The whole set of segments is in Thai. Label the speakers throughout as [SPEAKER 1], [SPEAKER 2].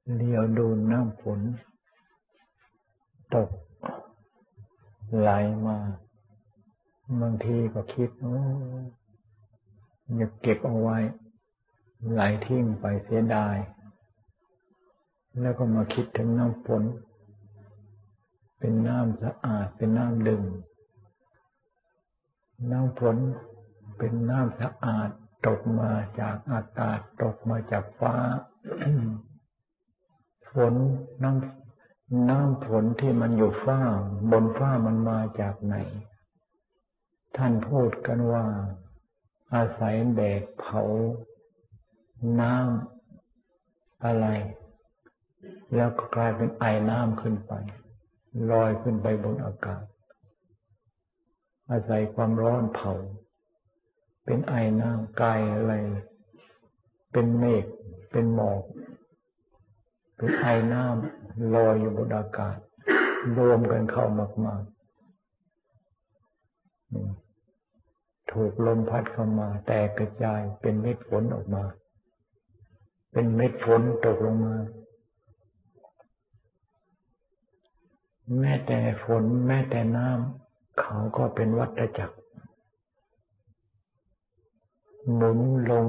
[SPEAKER 1] เลี้ยวดูน้ำฝนตกไหลมาบางทีก็คิดอยากเก็บเอาไว้ไหลทิ้งไปเสียดายแล้วก็มาคิดถึงน้ำฝนเป็นน้ำสะอาดเป็นน้ำดื่มน้ำฝนเป็นน้ำสะอาดตกมาจากอากาศตกมาจากฟ้า ฝนน้ำฝนที่มันอยู่ฟ้าบนฟ้ามันมาจากไหนท่านพูดกันว่าอาศัยแดดเผาน้ำอะไรแล้วก็กลายเป็นไอน้ำขึ้นไปลอยขึ้นไปบนอากาศอาศัยความร้อนเผาเป็นไอน้ำกายอะไรเป็นเมฆเป็นหมอกเป็นไอน้ำลอยอยู่บนอากาศรวมกันเข้ามากๆถูกลมพัดเข้ามาแตกกระจายเป็นเม็ดฝนออกมาเป็นเม็ดฝนตกลงมาแม้แต่ฝนแม้แต่น้ำเขาก็เป็นวัฏจักรหมุนลง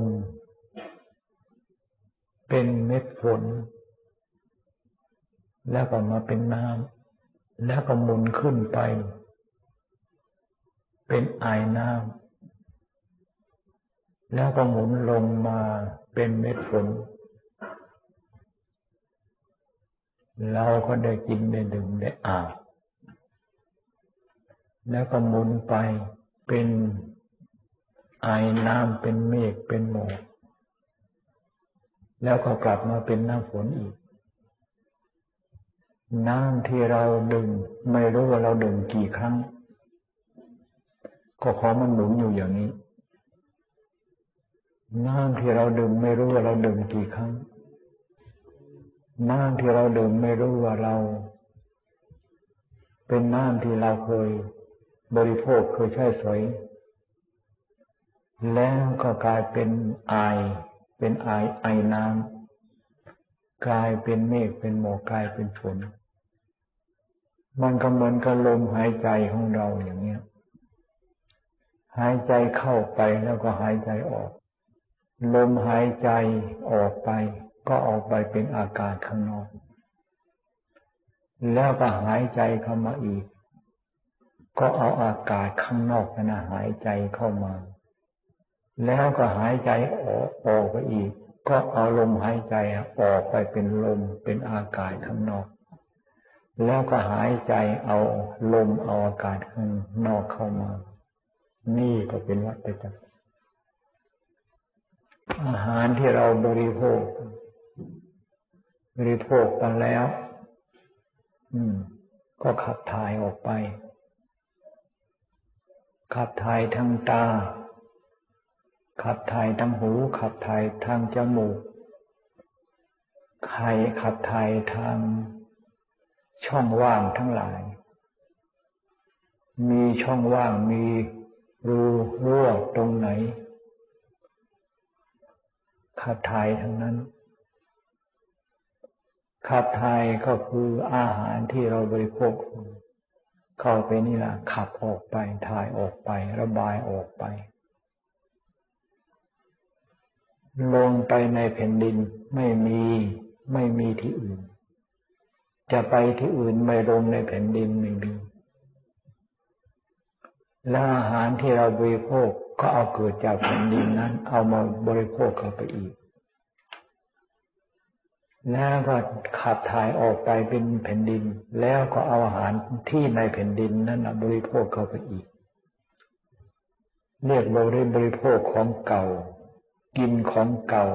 [SPEAKER 1] เป็นเม็ดฝนแล้วก็มาเป็นน้ำแล้วก็หมุนขึ้นไปเป็นไอน้ำแล้วก็หมุนลงมาเป็นเม็ดฝนเราก็ได้กินได้ดื่มได้อาบแล้วก็หมุนไปเป็นไอน้ำเป็นเมฆเป็นหมอกแล้วก็กลับมาเป็นน้ำฝนอีกน้ำที่เราดื่มไม่รู้ว่าเราดื่มกี่ครั้งก็ของมันหมุนอยู่อย่างนี้น้ำที่เราดื่มไม่รู้ว่าเราดื่มกี่ครั้งน้ำที่เราดื่มไม่รู้ว่าเราเป็นน้ำที่เราเคยบริโภคเคยใช้สอยแล้วก็กลายเป็นไอเป็นไอน้ำกลายเป็นเมฆเป็นหมอกกลายเป็นฝนมันก็เหมือนกับลมหายใจของเราอย่างเนี้ยหายใจเข้าไปแล้วก็หายใจออกลมหายใจออกไปก็ออกไปเป็นอากาศข้างนอกแล้วก็หายใจเข้ามาอีกก็เอาอากาศข้างนอกนั้นหายใจเข้ามาแล้วก็หายใจออกไปอีกก็เอาลมหายใจออกไปเป็นลมเป็นอากาศข้างนอกแล้วก็หายใจเอาลมเอาอากาศข้างนอกเข้ามานี่ก็เป็นวัฏจักรอาหารที่เราบริโภคไปแล้วก็ขับถ่ายออกไปขับถ่ายทางตาขับถ่ายทางหูขับถ่ายทางจมูกขับถ่ายทางช่องว่างทั้งหลายมีช่องว่างมีรูรั่วตรงไหนขับถ่ายทั้งนั้นขับถ่ายก็คืออาหารที่เราบริโภคเข้าไปนี่ล่ะขับออกไปถ่ายออกไประบายออกไปลงไปในแผ่นดินไม่มีที่อื่นจะไปที่อื่นไม่ลงในแผ่นดินไม่มีและอาหารที่เราบริโภคก็เอาเกิดจากแผ่นดินนั้นเอามาบริโภคเข้าไปอีกแล้วก็ขับถ่ายออกไปเป็นแผ่นดินแล้วก็เอาอาหารที่ในแผ่นดินนั้นบริโภคเข้าไปอีกเรียกบริโภคของเก่ากินของเก่า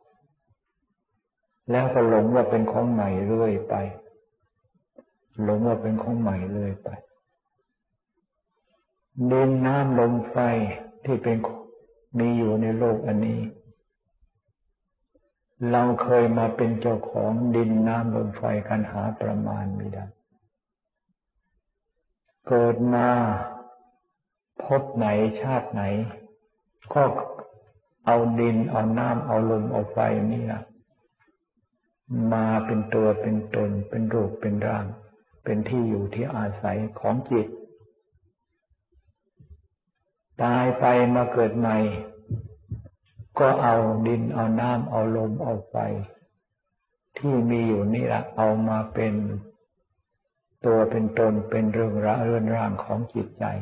[SPEAKER 1] แล้วก็หลงว่าเป็นของใหม่เรื่อยไปหลงว่าเป็นของใหม่เรื่อยไปดินน้ำลมไฟที่เป็นมีอยู่ในโลกอันนี้เราเคยมาเป็นเจ้าของดินน้ำลมไฟกันหาประมาณไม่ได้เกิดมาพบไหนชาติไหนก็เอาดินเอาน้ำเอาลมเอาไฟนี่นะมาเป็นตัวเป็นตนเป็นรูปเป็นร่างเป็นที่อยู่ที่อาศัยของจิตตายไปมาเกิดใหม่ก็เอาดินเอาน้ำเอาลมเอาไฟที่มีอยู่นี่ละเอามาเป็นตัวเป็นตนเป็นเรื่องร่างของจิตใจ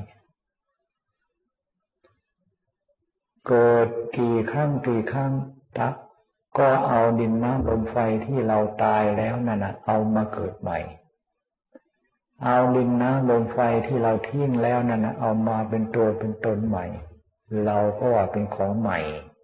[SPEAKER 1] เกิดกี่ครั้งตักก็เอาดินน้ำลมไฟที่เราตายแล้วนั่นน่ะเอามาเกิดใหม่เอาดินน้ำลมไฟที่เราทิ้งแล้วนั่นน่ะเอามาเป็นตัวเป็นตนใหม่เราก็ว่าเป็นของใหม่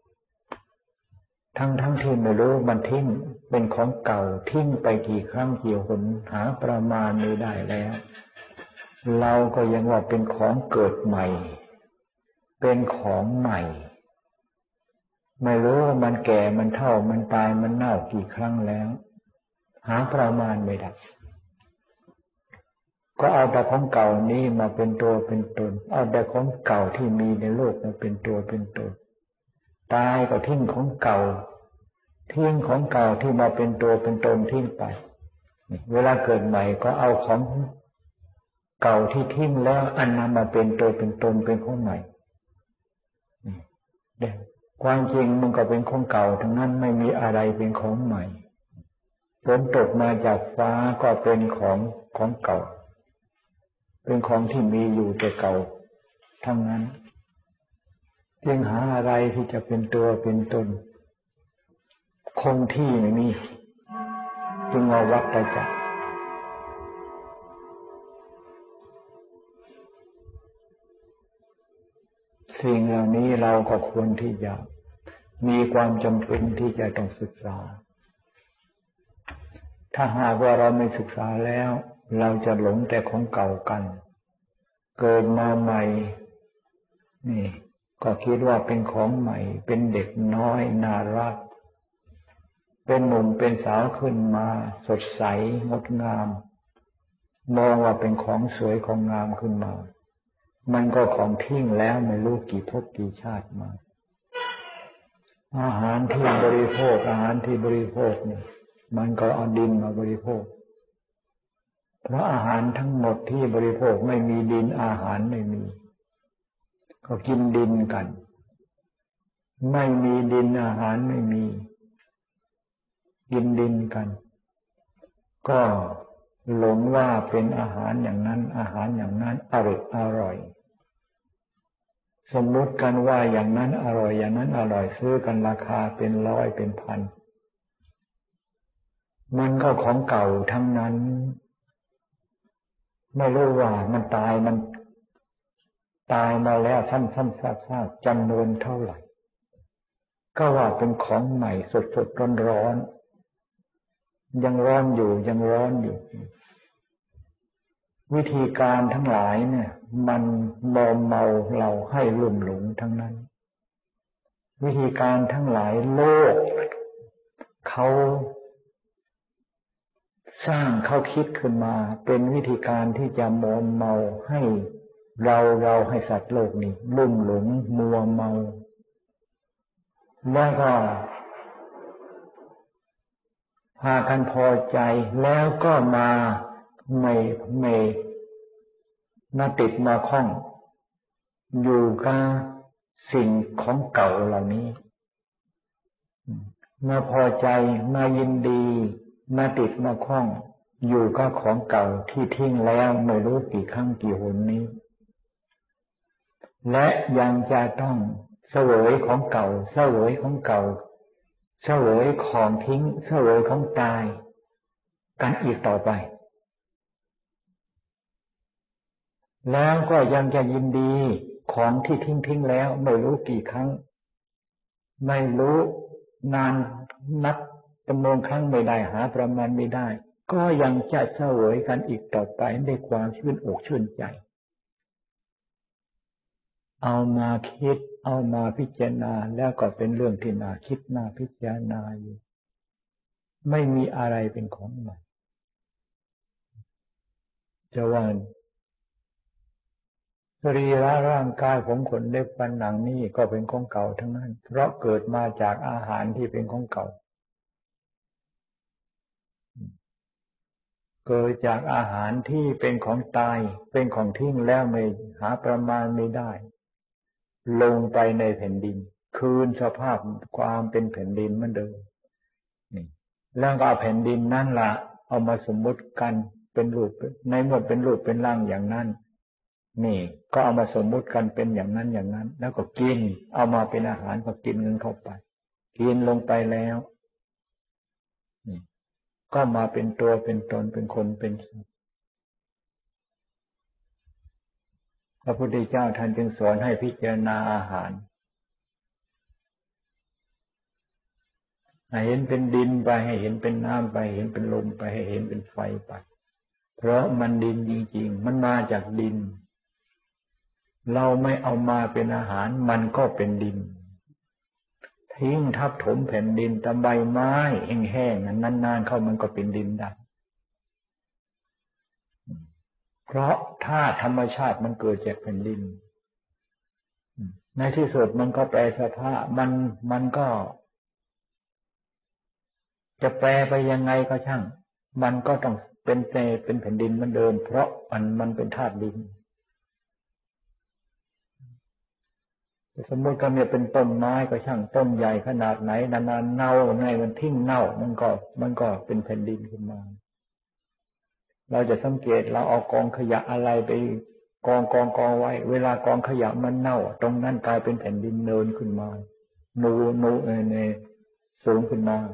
[SPEAKER 1] ทั้งที่ไม่รู้มันทิ้งเป็นของเก่าทิ้งไปกี่ครั้งกี่หนหาประมาณไม่ได้แล้วเราก็ยังว่าเป็นของเกิดใหม่เป็นของใหม่ไม่รู้ว่ามันแก่มันเฒ่ามันตายมันเน่ากี่ครั้งแล้วหาประมาณไม่ได้ก็เอาแต่ของเก่านี้มาเป็นตัวเป็นตนเอาแต่ของเก่าที่มีในโลกมาเป็นตัวเป็นตนตายก็ทิ้งของเก่าทิ้งของเก่าที่มาเป็นตัวเป็นตนทิ้งไปเวลาเกิดใหม่ก็เอาของเก่าที่ทิ้งแล้วอันนั้นมาเป็นตัวเป็นตนเป็นของใหม่ความจริงมันก็เป็นของเก่าทั้งนั้นไม่มีอะไรเป็นของใหม่ฝนตกมาจากฟ้าก็เป็นของเก่าเป็นของที่มีอยู่แต่เก่าทั้งนั้นจึงหาอะไรที่จะเป็นตัวเป็นตนคงที่ไม่มีจึงเอาวัฏจักรสิ่งเหล่านี้เราก็ควรที่จะมีความจำเป็นที่จะต้องศึกษาถ้าหากว่าเราไม่ศึกษาแล้วเราจะหลงแต่ของเก่ากันเกิดมาใหม่นี่ก็คิดว่าเป็นของใหม่เป็นเด็กน้อยน่ารักเป็นหนุ่มเป็นสาวขึ้นมาสดใสงดงามมองว่าเป็นของสวยของงามขึ้นมามันก็ของทิ้งแล้วไม่รู้กี่ภพกี่ชาติมาอาหารที่บริโภคเนี่ยมันก็เอาดินมาบริโภคเพราะอาหารทั้งหมดที่บริโภคไม่มีดินอาหารไม่มีก็กินดินกันไม่มีดินอาหารไม่มีกินดินกันก็หลงว่าเป็นอาหารอย่างนั้นอาหารอย่างนั้นอร่อยสมมุติกันว่าอย่างนั้นอร่อยอย่างนั้นอร่อยซื้อกันราคาเป็นร้อยเป็นพันมันก็ของเก่าทั้งนั้นไม่รู้ว่ามันตายมาแล้วซ้ำซากๆจำนวนเท่าไหร่ก็ว่าเป็นของใหม่สดๆร้อนๆยังร้อนอยู่วิธีการทั้งหลายเนี่ยมันมอมเมาเราให้ลุ่มหลงทั้งนั้นวิธีการทั้งหลายโลกเขาสร้างเขาคิดขึ้นมาเป็นวิธีการที่จะมอมเมาให้เราให้สัตว์โลกนี้ลุ่มหลงมัวเมาแล้วก็พากันพอใจแล้วก็มาไม่ติดมาข้องอยู่กับสิ่งของเก่าเหล่านี้มาพอใจมายินดีมาติดมาข้องอยู่กับของเก่าที่ทิ้งแล้วไม่รู้กี่ครั้งกี่หนนี้และยังจะต้องเสวยของเก่าเสวยของทิ้งเสวยของตายกันอีกต่อไปแล้วก็ยังจะยินดีของที่ทิ้งแล้วไม่รู้กี่ครั้งไม่รู้นานนับจำนวนครั้งไม่ได้หาประมาณไม่ได้ก็ยังจะเสวยกันอีกต่อไปด้วยความชื่นอกชื่นใจเอามาคิดเอามาพิจารณาแล้วก็เป็นเรื่องที่น่าคิดน่าพิจารณาอยู่ไม่มีอะไรเป็นของใหม่จะว่าสรีระร่างกายของคนเล็บฟันหนังนี่ก็เป็นของเก่าทั้งนั้นเพราะเกิดมาจากอาหารที่เป็นของเก่าเกิดจากอาหารที่เป็นของตายเป็นของทิ้งแล้วไม่หาประมาณไม่ได้ลงไปในแผ่นดินคืนสภาพความเป็นแผ่นดินเหมือนเดิมนี่แล้วก็เอาแผ่นดินนั่นล่ะเอามาสมมุติกันเป็นรูปในเมื่อเป็นรูปเป็นร่างอย่างนั้นนี่ก็เอามาสมมุติกันเป็นอย่างนั้นอย่างนั้นแล้วก็กินเอามาเป็นอาหารก็กินเงินเข้าไปกินลงไปแล้วนี่ก็มาเป็นตัวเป็นตนเป็นคนเป็นสัตว์พระพุทธเจ้าท่านจึงสอนให้พิจารณาอาหารให้เห็นเป็นดินไปให้เห็นเป็นน้ำไปเห็นเป็นลมไปให้เห็นเป็นไฟไปเพราะมันดินจริงๆมันมาจากดินเราไม่เอามาเป็นอาหารมันก็เป็นดินทิ้งทับถมแผ่นดินตะใบไม้แห้งๆนานๆเข้ามันก็เป็นดินได้เพราะธาตุธรรมชาติมันเกิดจากแผ่นดินในที่สุดมันก็แปรสภาพมันก็จะแปรไปยังไงก็ช่างมันก็ต้องเป็นแผ่นดินเหมือนเดิมเพราะมันเป็นธาตุดินสมมติก็เนี่ยเป็นต้นไม้ก็ช่างต้นใหญ่ขนาดไหนนานๆเน่าในมันทิ้งเน่ามันก็เป็นแผ่นดินขึ้นมาเราจะสังเกตเราเอากองขยะอะไรไปกองไว้เวลากองขยะมันเน่าตรงนั้นกลายเป็นแผ่นดินเนินขึ้นมานูสูงขึ้นมา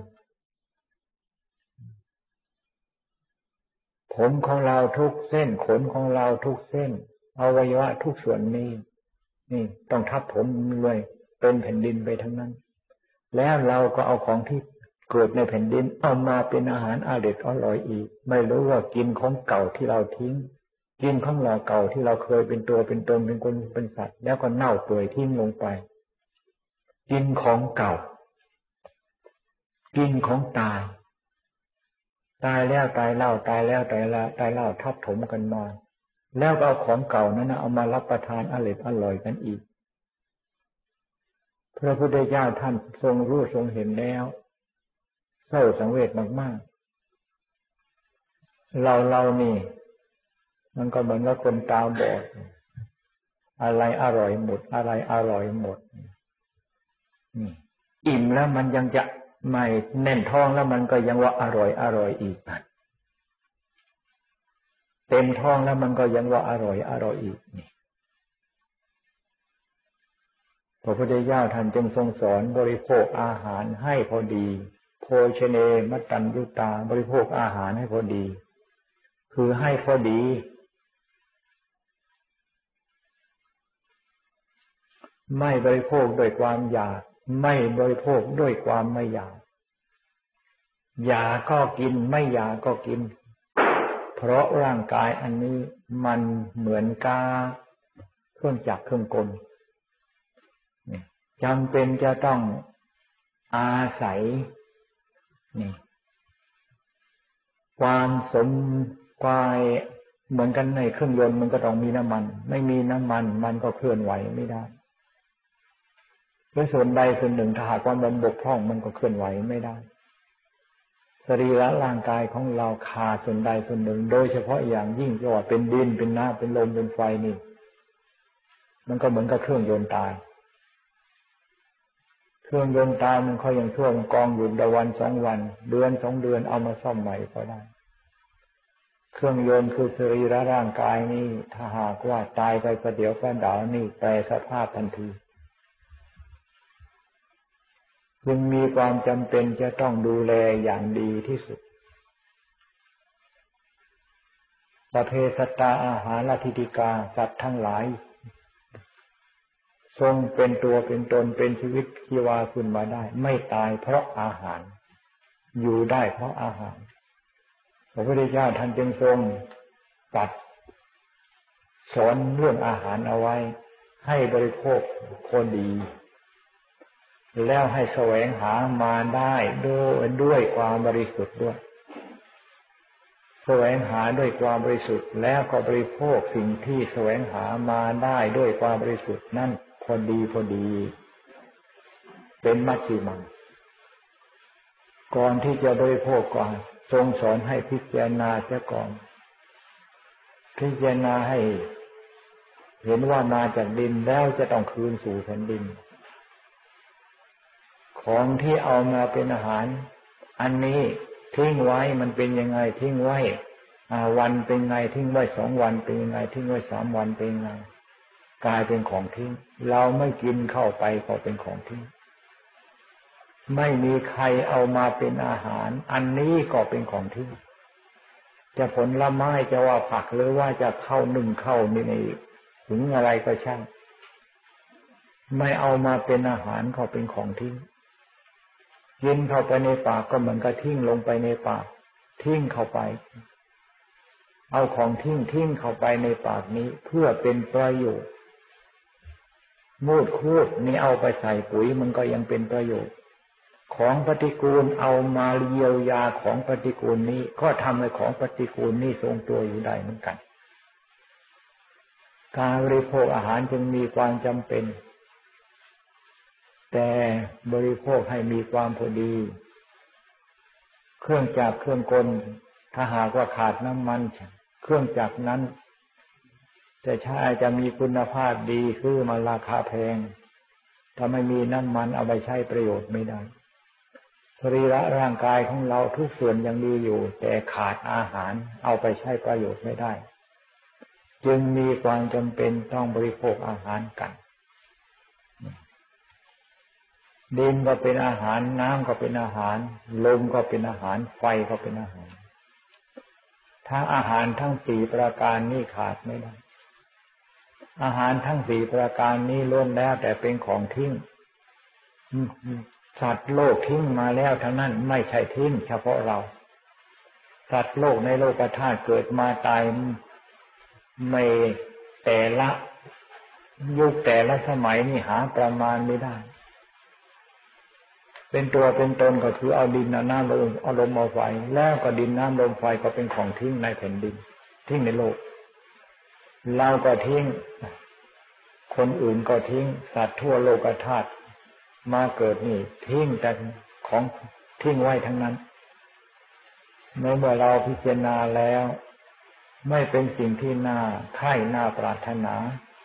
[SPEAKER 1] ผมของเราทุกเส้นขนของเราทุกเส้นอวัยวะทุกส่วนนี้นี่ต้องทับถมเลยเป็นแผ่นดินไปทั้งนั้นแล้วเราก็เอาของที่เกิดในแผ่นดินเอามาเป็นอาหารอร่อยอีกไม่รู้ว่ากินของเก่าที่เราทิ้งกินของเราเก่าที่เราเคยเป็นตัวเป็นตนเป็นคนเป็นสัตว์แล้วก็เน่าเปื่อยทิ้งลงไปกินของเก่ากินของตายแล้วตายเล่าตายแล้วตายเล่าทับถมกันมาแล้วก็เอาของเก่านั้นเอามารับประทานอร่อยกันอีกพระพุทธเจ้าท่านทรงรู้ทรงเห็นแล้วเศร้าสังเวชมากๆเรานี่มันก็เหมือนกับคนตาบอดอะไรอร่อยหมดอะไรอร่อยหมดนี่อิ่มแล้วมันยังจะไม่แน่นท้องแล้วมันก็ยังว่าอร่อยอีกเต็มท้องแล้วมันก็ยังว่าอร่อยอีกนี่พระพุทธเจ้าท่านจึงทรงสอนบริโภคอาหารให้พอดีโภชเนมัตตัญญุตาบริโภคอาหารให้พอดีคือให้พอดีไม่บริโภคด้วยความอยากไม่บริโภคด้วยความไม่อยากอยากก็กินไม่อยากก็กินเพราะร่างกายอันนี้มันเหมือนกาเครื่องจักรเครื่องกลจำเป็นจะต้องอาศัยนี่ความสมกายเหมือนกันในเครื่องยนต์มันก็ต้องมีน้ำมันไม่มีน้ำมันมันก็เคลื่อนไหวไม่ได้โดยส่วนใดส่วนหนึ่งถ้าหากว่ามันบกพร่องมันก็เคลื่อนไหวไม่ได้สรีระร่างกายของเราขาดส่วนใดส่วนหนึ่งโดยเฉพาะอย่างยิ่งที่ว่าเป็นดินเป็นน้ำเป็นลมเป็นไฟนี่มันก็เหมือนกับเครื่องยนต์ตายเครื่องยนต์ตายมันเขายังท่วมกองอยู่วัน2 วันเดือน2 เดือนเอามาซ่อมใหม่ก็ได้เครื่องยนต์คือสรีระร่างกายนี่ถ้าหากว่าตายไปประเดี๋ยวประดาวนี่แปรสภาพทันทีจึงมีความจำเป็นจะต้องดูแลอย่างดีที่สุดสัพเพสัตตาอาหารทิฏฐิกาสัตว์ทั้งหลายทรงเป็นตัวเป็นตนเป็นชีวิตชีวาขึ้นมาได้ไม่ตายเพราะอาหารอยู่ได้เพราะอาหารพระพุทธเจ้าท่านจึงทรงตรัสสอนเรื่องอาหารเอาไว้ให้บริโภคพอดีแล้วให้แสวงหามาได้ด้วยความบริสุทธิ์ด้วยแสวงหาด้วยความบริสุทธิ์แล้วก็บริโภคสิ่งที่แสวงหามาได้ด้วยความบริสุทธิ์นั่นพอดีเป็นมัชฌิมังก่อนที่จะบริโภคก่อนแสทรงสอนให้พิจารณาเสียก่อนพิจารณาให้เห็นว่ามาจากดินแล้วจะต้องคืนสู่แผ่นดินของที่เอามาเป็นอาหารอันนี้ทิ้งไว้มันเป็นยังไงทิ้งไว้วันเป็นไงทิ้งไว้2 วันเป็นยังไงทิ้งไว้3 วันเป็นยังไงกลายเป็นของทิ้งเราไม่กินเข้าไปก็เป็นของทิ้งไม่มีใครเอามาเป็นอาหารอันนี้ก็เป็นของทิ้งจะผลไม้จะว่าผักหรือว่าจะเข้านึ่งเข้าในถึงอะไรก็ช่างไม่เอามาเป็นอาหารก็เป็นของทิ้งกินเข้าไปในปากก็เหมือนกับทิ้งลงไปในปากทิ้งเข้าไปเอาของทิ้งเข้าไปในปากนี้เพื่อเป็นประโยชน์มูดคูดนี่เอาไปใส่ปุ๋ยมันก็ยังเป็นประโยชน์ของปฏิกูลเอามาเยียวยาของปฏิกูลนี้ก็ทำให้ของปฏิกูลนี้ทรงตัวอยู่ได้เหมือนกันการบริโภคอาหารจึงมีความจำเป็นแต่บริโภคให้มีความพอดีเครื่องจักรเครื่องกลถ้าหากว่าขาดน้ำมันเครื่องจักรนั้นจะใช้จะมีคุณภาพดีซื้อมาราคาแพงถ้าไม่มีน้ำมันเอาไปใช้ประโยชน์ไม่ได้สรีระร่างกายของเราทุกส่วนยังมีอยู่แต่ขาดอาหารเอาไปใช้ประโยชน์ไม่ได้จึงมีความจำเป็นต้องบริโภคอาหารกันดินก็เป็นอาหารน้ำก็เป็นอาหารลมก็เป็นอาหารไฟก็เป็นอาหารทั้งอาหารทั้ง4ประการนี้ขาดไม่ได้อาหารทั้ง4ประการนี้ล้วนแล้วแต่เป็นของทิ้งสัตว์โลกทิ้งมาแล้วทั้งนั้นไม่ใช่ทิ้งเฉพาะเราสัตว์โลกในโลกธาตุเกิดมาตายไม่แต่ละยุคแต่ละสมัยนี่หาประมาณไม่ได้เป็นตัวเป็นตนก็คือเอาดินเอาน้ำเอาลมเอาไฟแล้วก็ดินน้ำลมไฟก็เป็นของทิ้งในแผ่นดินทิ้งในโลกเราก็ทิ้งคนอื่นก็ทิ้งสัตว์ทั่วโลกธาตุมาเกิดนี่ทิ้งแต่ของทิ้งไว้ทั้งนั้นเมื่อเราพิจารณาแล้วไม่เป็นสิ่งที่น่าใคร่น่าปรารถนา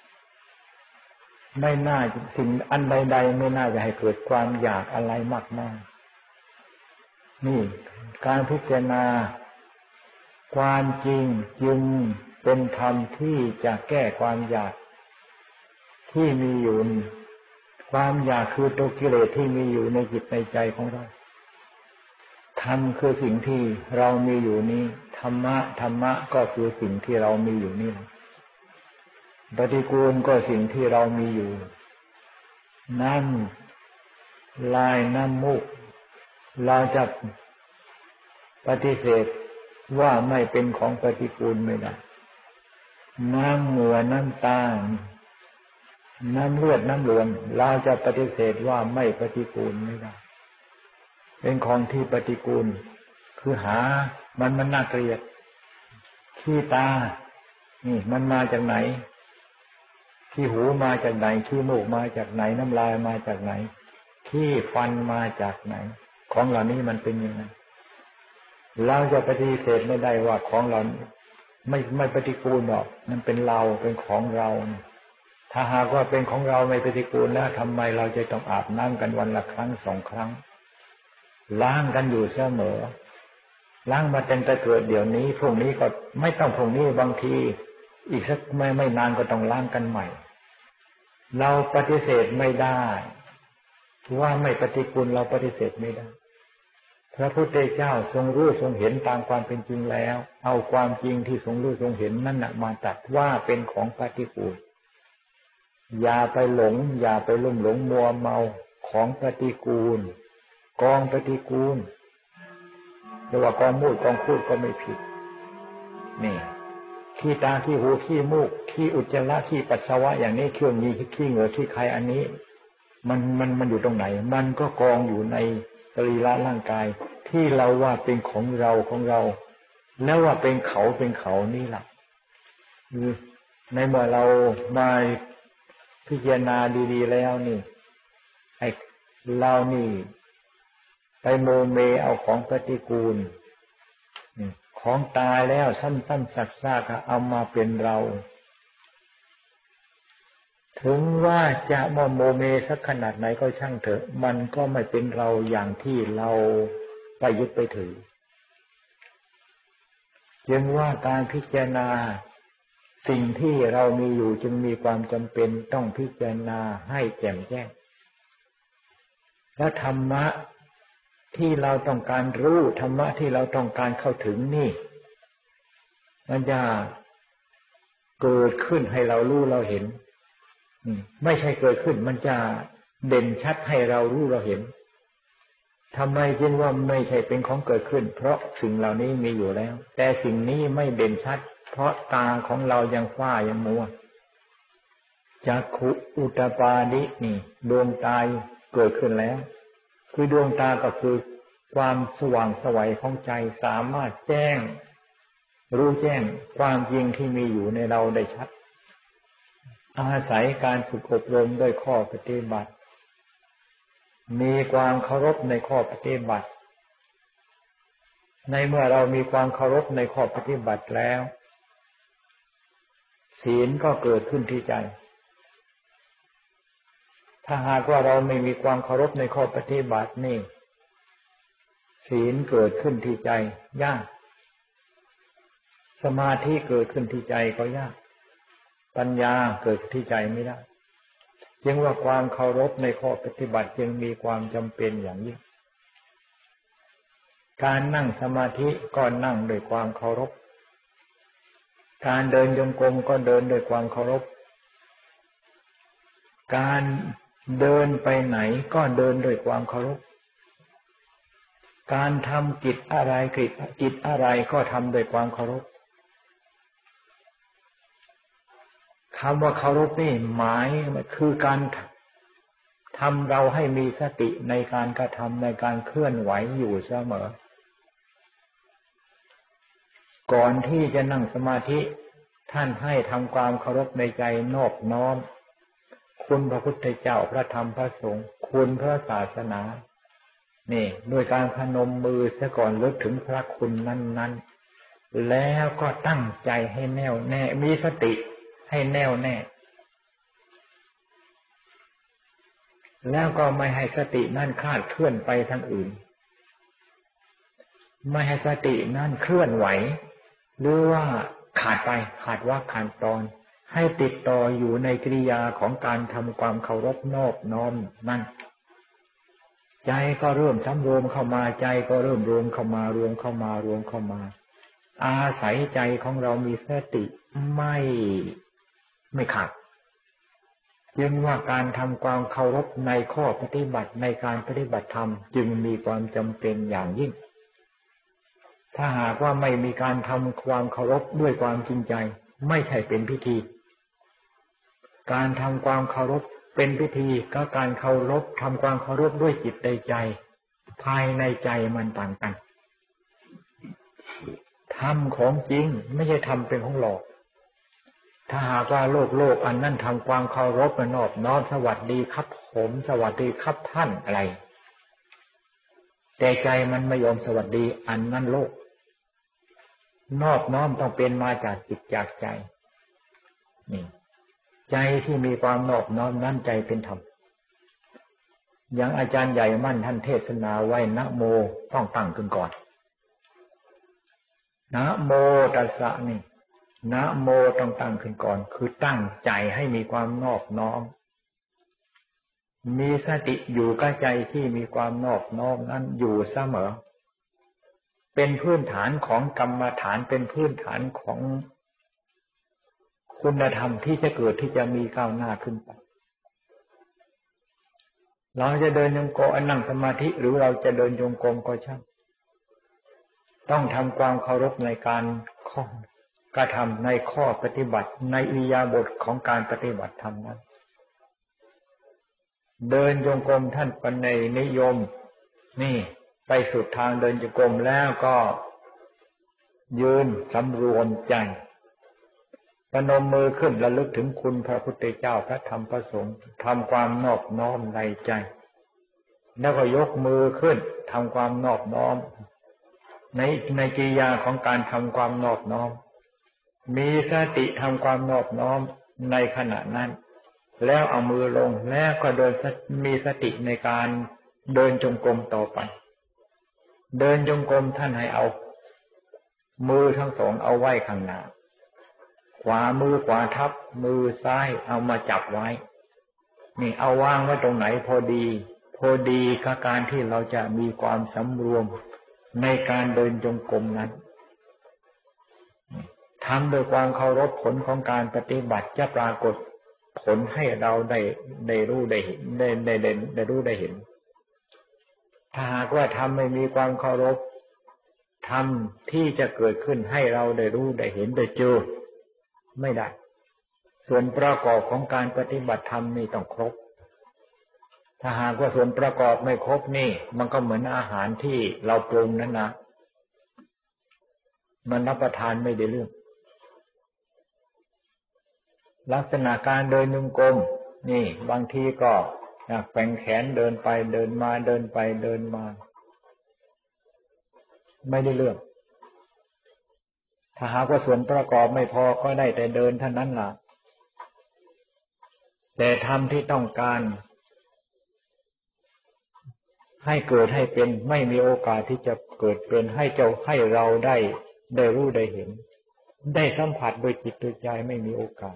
[SPEAKER 1] ไม่น่าสิ่งอันใดๆไม่น่าจะให้เกิดความอยากอะไรมากมายนี่การพิจารณาความจริงจึงเป็นธรรมที่จะแก้ความอยากที่มีอยู่ความอยากคือตัวกิเลสที่มีอยู่ในจิตในใจของเราธรรมคือสิ่งที่เรามีอยู่นี้ธรรมะก็คือสิ่งที่เรามีอยู่นี่ปฏิกูลก็สิ่งที่เรามีอยู่น้ำลายน้ำมูกเราจะปฏิเสธว่าไม่เป็นของปฏิกูลไม่ได้น้ำเหงื่อน้ำตาน้ำเลือดน้ำเหลืองเราจะปฏิเสธว่าไม่ปฏิกูลไม่ได้เป็นของที่ปฏิกูลคือหามันน่าเกลียดขี้ตานี่มันมาจากไหนขี้หูมาจากไหนขี้มูกมาจากไหนน้ำลายมาจากไหนขี้ฟันมาจากไหนของเหล่านี้มันเป็นยังไงเราจะปฏิเสธไม่ได้ว่าของเราไม่ปฏิกูลหรอกมันเป็นเราเป็นของเราถ้าหากว่าเป็นของเราไม่ปฏิกูลแล้วทำไมเราจะต้องอาบน้ำกันวันละครั้ง2 ครั้งล้างกันอยู่เสมอล้างมาแต่เกิดเดี๋ยวนี้พรุ่งนี้ก็ไม่ต้องพรุ่งนี้บางทีอีกสักไม่นานก็ต้องล้างกันใหม่เราปฏิเสธไม่ได้ว่าไม่ปฏิกูลเราปฏิเสธไม่ได้พระพุทธเจ้าทรงรู้ทรงเห็นตามความเป็นจริงแล้วเอาความจริงที่ทรงรู้ทรงเห็นนั่นน่ะมาตรัสว่าเป็นของปฏิกูลอย่าไปหลงอย่าไปลุ่มหลงมัวเมาของปฏิกูลกองปฏิกูลหรือว่ากองมูดกองคูดก็ไม่ผิดนี่ขี้ตาขี้หูขี้มูกขี้อุจจาระขี้ปัสสาวะอย่างนี้เครื่องมีขี้เหงื่อขี้ใครอันนี้มันอยู่ตรงไหนมันก็กองอยู่ในสรีระร่างกายที่เราว่าเป็นของเราแล้วว่าเป็นเขานี่แหละในเมื่อเรามาพิจารณาดีๆแล้วนี่ไอ้เรานี่ไปโมเมเอาของปฏิกูลของตายแล้วสั้นๆสักๆก็เอามาเป็นเราถึงว่าจะโมเมสักขนาดไหนก็ช่างเถอะมันก็ไม่เป็นเราอย่างที่เราไปยึดไปถือจึงว่าการพิจารณาสิ่งที่เรามีอยู่จึงมีความจำเป็นต้องพิจารณาให้แจ่มแจ้งและธรรมะที่เราต้องการรู้ธรรมะที่เราต้องการเข้าถึงนี่มันจะเกิดขึ้นให้เรารู้เราเห็นไม่ใช่เกิดขึ้นมันจะเด่นชัดให้เรารู้เราเห็นทำไมจึงว่าไม่ใช่เป็นของเกิดขึ้นเพราะสิ่งเหล่านี้มีอยู่แล้วแต่สิ่งนี้ไม่เด่นชัดเพราะตาของเรายังฝ้ายังมัวจักขุอุตปาดินี่ดวงตาเกิดขึ้นแล้วคือดวงตาก็คือความสว่างไสวของใจสามารถแจ้งรู้แจ้งความจริงที่มีอยู่ในเราได้ชัดอาศัยการฝึกอบรมด้วยข้อปฏิบัติมีความเคารพในข้อปฏิบัติในเมื่อเรามีความเคารพในข้อปฏิบัติแล้วศีลก็เกิดขึ้นที่ใจถ้าหากว่าเราไม่มีความเคารพในข้อปฏิบัตินี่ศีลเกิดขึ้นที่ใจยากสมาธิเกิดขึ้นที่ใจก็ยากปัญญาเกิดที่ใจไม่ได้จึงว่าความเคารพในข้อปฏิบัติจึงมีความจำเป็นอย่างยิ่งการนั่งสมาธิก็นั่งด้วยความเคารพการเดินจงกรมก็เดินด้วยความเคารพการเดินไปไหนก็เดินด้วยความเคารพการทำกิจอะไรก็ทำด้วยความเคารพคำว่าเคารพนี่หมายคือการทำเราให้มีสติในการกระทำในการเคลื่อนไหวอยู่เสมอก่อนที่จะนั่งสมาธิท่านให้ทำความเคารพในใจนอบน้อมคุณพระพุทธเจ้าพระธรรมพระสงฆ์คุณพระศาสนานี่ด้วยการพนมมือซะก่อนลึกถึงพระคุณนั้นๆแล้วก็ตั้งใจให้แน่วแน่มีสติให้แน่วแน่แล้วก็ไม่ให้สตินั่นคลาดเคลื่อนไปทางอื่นไม่ให้สตินั่นเคลื่อนไหวหรือว่าขาดไปขาดวรรคขาดตอนให้ติดต่ออยู่ในกิริยาของการทำความเคารพนอบน้อมนั่นใจก็เริ่มสำรวมเข้ามาใจก็เริ่มรวมเข้ามารวมเข้ามาอาศัยใจของเรามีสติไม่ขาดจึงว่าการทำความเคารพในข้อปฏิบัติในการปฏิบัติธรรมจึงมีความจำเป็นอย่างยิ่งถ้าหากว่าไม่มีการทำความเคารพด้วยความจริงใจไม่ใช่เป็นพิธีการทำความเคารพเป็นพิธีก็การเคารพทำความเคารพด้วยจิตใจภายในใจมันต่างกันทำของจริงไม่ใช่ทำเป็นของหลอกถ้าหากว่าโลกอันนั้นทำความเคารพนอบน้อมสวัสดีครับผมสวัสดีครับท่านอะไรแต่ใจมันไม่ยอมสวัสดีอันนั้นโลกนอบน้อมต้องเป็นมาจากจิตจากใจนี่ใจที่มีความนอบน้อมนั้นใจเป็นธรรมอย่างอาจารย์ใหญ่มั่นท่านเทศนาไว้นะโมต้องตั้งขึ้นก่อนนะโมตัสสะนี่นะโมต้องตั้งขึ้นก่อนคือตั้งใจให้มีความนอบน้อมมีสติอยู่กับใจที่มีความนอบน้อมนั้นอยู่เสมอเป็นพื้นฐานของกรรมฐานเป็นพื้นฐานของคุณธรรมที่จะเกิดที่จะมีก้าวหน้าขึ้นไปเราจะเดินจงกรมนั่งสมาธิหรือเราจะเดินจงกรมก็ช่างต้องทำความเคารพในการกระทำในข้อปฏิบัติในอิริยาบถของการปฏิบัติธรรมนั้นเดินจงกรมท่านปณินิยมนี่ไปสุดทางเดินจงกรมแล้วก็ยืนสำรวมใจประนมมือขึ้นระลึกถึงคุณพระพุทธเจ้าพระธรรมพระสงฆ์ทำความนอบน้อมในใจแล้วก็ยกมือขึ้นทำความนอบน้อมในกิริยาของการทำความนอบน้อมมีสติทำความนอบน้อมในขณะนั้นแล้วเอามือลงแล้วก็เดินมีสติในการเดินจงกรมต่อไปเดินจงกรมท่านให้เอามือทั้งสองเอาไว้ข้างหน้าขวามือขวาทับมือซ้ายเอามาจับไว้นี่เอาวางไว้ตรงไหนพอดีกับการที่เราจะมีความสำรวมในการเดินจงกรมนั้นทำโดยความเคารพผลของการปฏิบัติจะปรากฏผลให้เราได้รู้ได้เห็นได้รู้ได้เห็นถ้าหากว่าทำไม่มีความเคารพทำที่จะเกิดขึ้นให้เราได้รู้ได้เห็นได้เจอไม่ได้ส่วนประกอบของการปฏิบัติธรรมนี่ต้องครบถ้าหากว่าส่วนประกอบไม่ครบนี่มันก็เหมือนอาหารที่เราปรุงนั้นนะมันรับประทานไม่ได้เรื่องลักษณะการเดินจงกรมนี่บางทีก็แกว่งแขนเดินไปเดินมาเดินไปเดินมาไม่ได้เรื่องถ้าหากว่าส่วนประกอบไม่พอก็ได้แต่เดินเท่านั้นล่ะแต่ธรรมที่ต้องการให้เกิดให้เป็นไม่มีโอกาสที่จะเกิดเป็นให้เราได้รู้ได้เห็นได้สัมผัสโดยจิตโดยใจไม่มีโอกาส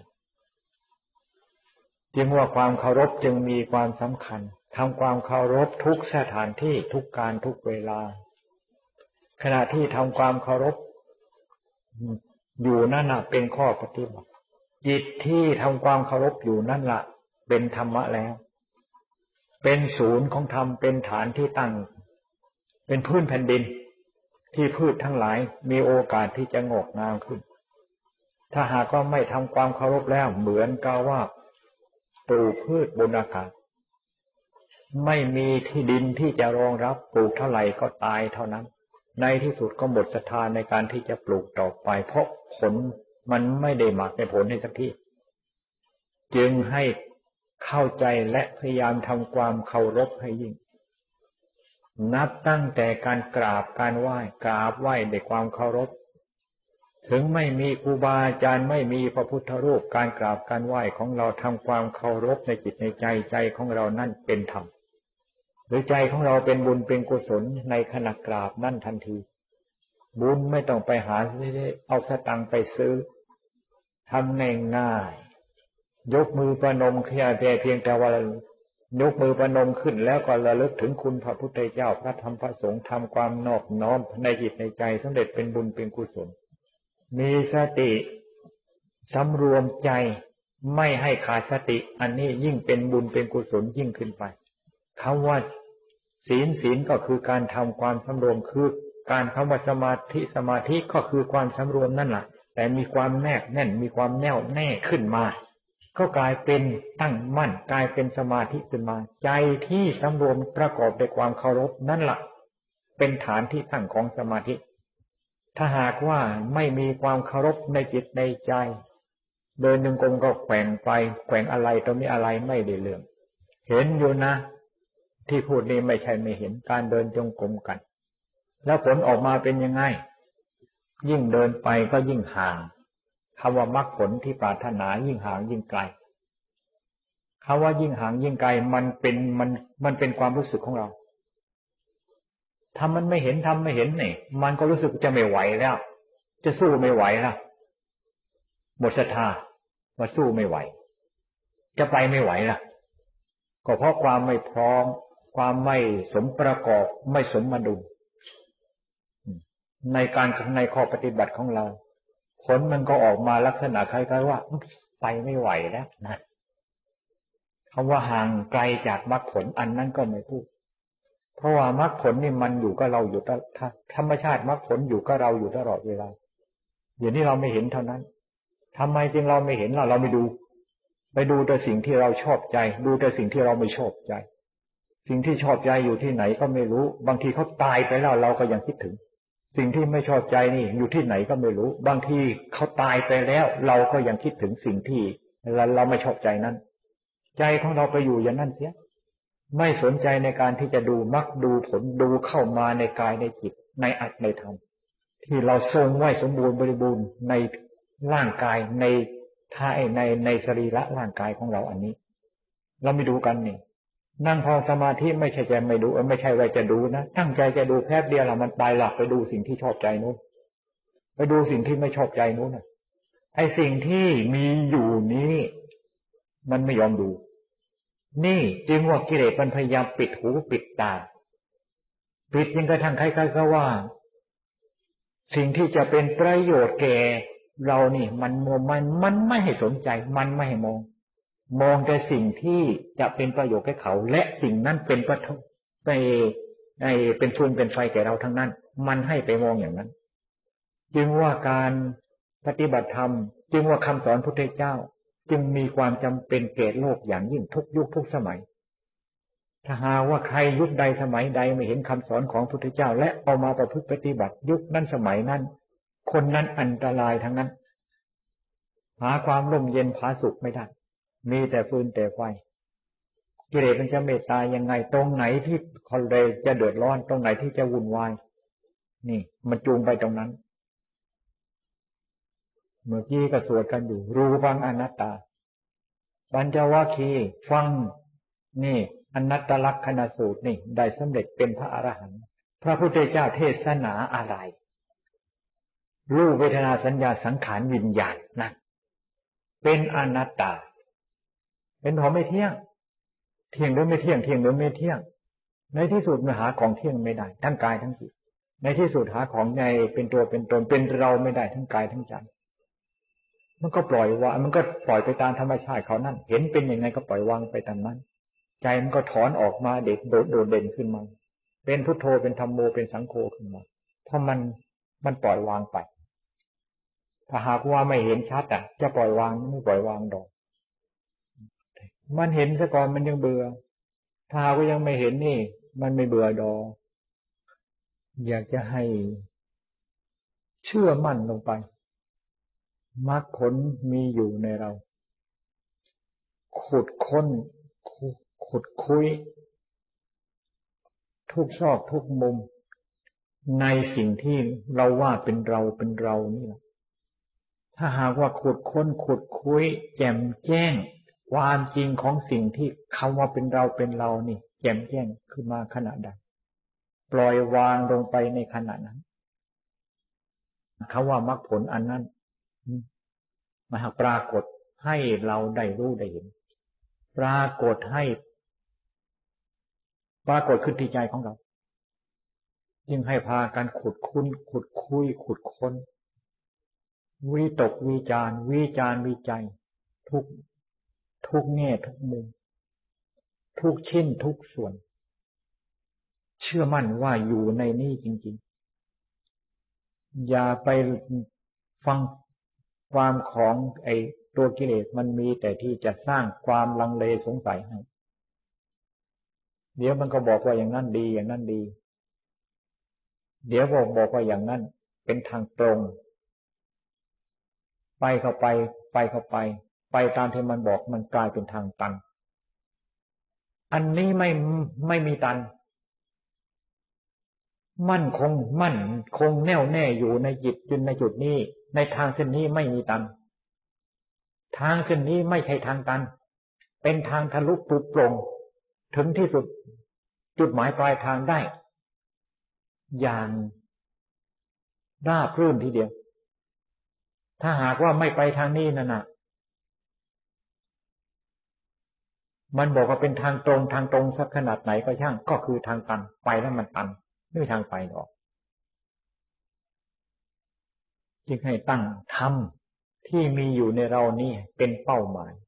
[SPEAKER 1] จึงว่าความเคารพจึงมีความสำคัญทำความเคารพทุกสถานที่ทุกการทุกเวลาขณะที่ทำความเคารพอยู่นั่นน่ะเป็นข้อปฏิบัติจิตที่ทำความเคารพอยู่นั่นล่ะเป็นธรรมะแล้วเป็นศูนย์ของธรรมเป็นฐานที่ตั้งเป็นพื้นแผ่นดินที่พืชทั้งหลายมีโอกาสที่จะงอกงามขึ้นถ้าหากว่าไม่ทำความเคารพแล้วเหมือนกับว่าปลูกพืชบนอากาศไม่มีที่ดินที่จะรองรับปลูกเท่าไหร่ก็ตายเท่านั้นในที่สุดก็หมดศรัทธาในการที่จะปลูกต่อไปเพราะผลมันไม่ได้หมักในผลให้สักทีจึงให้เข้าใจและพยายามทำความเคารพให้ยิ่งนับตั้งแต่การกราบการไหว้กราบไหว้ด้วยความเคารพถึงไม่มีครูบาอาจารย์ไม่มีพระพุทธรูปการกราบการไหว้ของเราทำความเคารพในจิตในใจของเรานั่นเป็นธรรมหรือใจของเราเป็นบุญเป็นกุศลในขณะกราบนั่นทันทีบุญไม่ต้องไปหาเอาสตังค์ไปซื้อทำง่ายๆยกมือประนมเพียงแต่ว่ายกมือประนมขึ้นแล้วก็ระลึกถึงคุณพระพุทธเจ้าพระธรรมพระสงฆ์ทำความนอบน้อมในจิตในใจสำเร็จเป็นบุญเป็นกุศลมีสติสำรวมใจไม่ให้ขาดสติอันนี้ยิ่งเป็นบุญเป็นกุศลยิ่งขึ้นไปคำว่าศีลก็คือการทำความสำรวมคือการคำว่าสมาธิก็คือความสำรวมนั่นแหละแต่มีความแนบแน่นมีความแน่วแน่ขึ้นมาก็กลายเป็นตั้งมั่นกลายเป็นสมาธิขึ้นมาใจที่สำรวมประกอบด้วยความเคารพนั่นแหละเป็นฐานที่ตั้งของสมาธิถ้าหากว่าไม่มีความเคารพในจิตในใจเดินจงกรมก็แกว่งไปแกว่งอะไรตรงนี้อะไรไม่ได้เรื่องเห็นอยู่นะที่พูดนี้ไม่ใช่ไม่เห็นการเดินจงกรมกันแล้วผลออกมาเป็นยังไงยิ่งเดินไปก็ยิ่งห่างคำว่ามรรคผลที่ปรารถนายิ่งห่างยิ่งไกลคำว่ายิ่งห่างยิ่งไกลมันเป็นความรู้สึกของเราถ้ามันไม่เห็นทำไม่เห็นเนี่ยมันก็รู้สึกจะไม่ไหวแล้วจะสู้ไม่ไหวแล้วหมดศรัทธาว่าสู้ไม่ไหวจะไปไม่ไหวล่ะก็เพราะความไม่พร้อมความไม่สมประกอบไม่สมดุลในข้อปฏิบัติของเราผลมันก็ออกมาลักษณะคล้ายๆว่าไปไม่ไหวแล้วนะคำว่าห่างไกลจากมรรคผลอันนั้นก็ไม่พูดเพราะว่ามรรคผลนี่มันอยู่กับเราอยู่ธรรมชาติมรรคผลอยู่กับเราอยู่ตลอดเวลาอย่างนี้เราไม่เห็นเท่านั้นทำไมจึงเราไม่เห็นเราไม่ดูไปดูแต่สิ่งที่เราชอบใจดูแต่สิ่งที่เราไม่ชอบใจสิ่งที่ชอบใจอยู่ที่ไหนก็ไม่รู้บางทีเขาตายไปแล้วเราก็ยังคิดถึงสิ่งที่ไม่ชอบใจนี่อยู่ที่ไหนก็ไม่รู้บางทีเขาตายไปแล้วเราก็ยังคิดถึงสิ่งที่เราไม่ชอบใจนั้นใจของเราไปอยู่อย่างนั้นเสียไม่สนใจในการที่จะดูมรรคดูผลดูเข้ามาในกายในจิตในอัตในธรรมที่เราทรงไว้สมบูรณ์บริบูรณ์ในร่างกายในท่าในสรีระร่างกายของเราอันนี้เราไม่ดูกันนี่นั่งพอสมาธิไม่ใช่จะไม่ดูไม่ใช่ว่าจะดูนะตั้งใจจะดูแป๊บเดียวแล้วมันไปหลับไปดูสิ่งที่ชอบใจนู้นไปดูสิ่งที่ไม่ชอบใจนู้นนะไอ้สิ่งที่มีอยู่นี้มันไม่ยอมดูนี่จึงว่ากิเลสมันพยายามปิดหูปิดตาปิดยิ่งกระทั่งใครๆก็ว่าสิ่งที่จะเป็นประโยชน์แก่เรานี่มันไม่ให้สนใจมันไม่ให้มองแต่สิ่งที่จะเป็นประโยชน์แก่เขาและสิ่งนั้นเป็นเป็นฟืนเป็นไฟแก่เราทั้งนั้นมันให้ไปมองอย่างนั้นจึงว่าการปฏิบัติธรรมจึงว่าคำสอนพุทธเจ้าจึงมีความจำเป็นแก่โลกอย่างยิ่งทุกยุคทุกสมัยถ้าหากว่าใครยุคใดสมัยใดไม่เห็นคำสอนของพุทธเจ้าและเอามาประพฤติปฏิบัติยุคนั้นสมัยนั้นคนนั้นอันตรายทั้งนั้นหาความร่มเย็นผาสุขไม่ได้มีแต่ฟืนแต่ไฟกิเลสมันจะเมตตายังไงตรงไหนที่คนเลยจะเดือดร้อนตรงไหนที่จะวุ่นวายนี่มันจูงไปตรงนั้นเมื่อกี้ก็สวดกันอยู่รูปังอนัตตาปัญจวัคคีย์ฟังนี่อนัตตลักขณสูตรนี่ได้สำเร็จเป็นพระอรหันต์พระพุทธเจ้าเทศนาอะไรรูปเวทนาสัญญาสังขารวิญญาณนั่นเป็นอนัตตาเป็นของไม่เที่ยงเที่ยงหรือไม่เที่ยงเที่ยงหรือไม่เที่ยงในที่สุดมันหาของเที่ยงไม่ได้ทั้งกายทั้งจิตในที่สุดหาของในเป็นตัวเป็นตนเป็นเราไม่ได้ทั้งกายทั้งใจมันก็ปล่อยว่ามันก็ปล่อยไปตามธรรมชาติเขานั่นเห็นเป็นยังไงก็ปล่อยวางไปตามนั้นใจมันก็ถอนออกมาเด็ดโดดเด่นขึ้นมาเป็นพุทโธเป็นธัมโมเป็นสังโฆขึ้นมาเพราะมันปล่อยวางไปถ้าหากว่าไม่เห็นชัดจะปล่อยวางไม่ปล่อยวางดอกมันเห็นซะก่อนมันยังเบื่อถ้าหากว่ายังไม่เห็นนี่มันไม่เบื่อดอกอยากจะให้เชื่อมั่นลงไปมรรคผลมีอยู่ในเราขุดค้นขุดคุยทุกซอกทุกมุมในสิ่งที่เราว่าเป็นเรานี่แหละถ้าหากว่าขุดค้นขุดคุยแจ่มแจ้งความจริงของสิ่งที่คำว่าเป็นเรานี่แจ่มแจ้งขึ้นมาขณะใดปล่อยวางลงไปในขณะนั้นคำว่ามรรคผลอันนั้นมาปรากฏให้เราได้รู้ได้เห็นปรากฏขึ้นที่ใจของเราจึงให้พากันขุดคุยขุดค้นวิตกวิจารวิจัยทุกแง่ทุกมุมทุกชิ้นทุกส่วนเชื่อมั่นว่าอยู่ในนี้จริงๆอย่าไปฟังความของไอ้ตัวกิเลสมันมีแต่ที่จะสร้างความลังเลสงสัยให้เดี๋ยวมันก็บอกว่าอย่างนั้นดีอย่างนั้นดีเดี๋ยวบอกว่าอย่างนั้นเป็นทางตรงไปเข้าไปตามที่มันบอกมันกลายเป็นทางตันอันนี้ไม่มีตันมั่นคงแน่วแน่อยู่ในจิตจนในจุดนี้ในทางเส้นนี้ไม่มีตันทางเส้นนี้ไม่ใช่ทางตันเป็นทางทะลุปลุกปลงถึงที่สุดจุดหมายปลายทางได้อย่างราบรื่นทีเดียวถ้าหากว่าไม่ไปทางนี้นั่นน่ะมันบอกว่าเป็นทางตรงสักขนาดไหนก็ช่างก็คือทางตันไปแล้วมันตันไม่มีทางไปหรอกจึงให้ตั้งธรรมที่มีอยู่ในเรานี่เป็นเป้าหมาย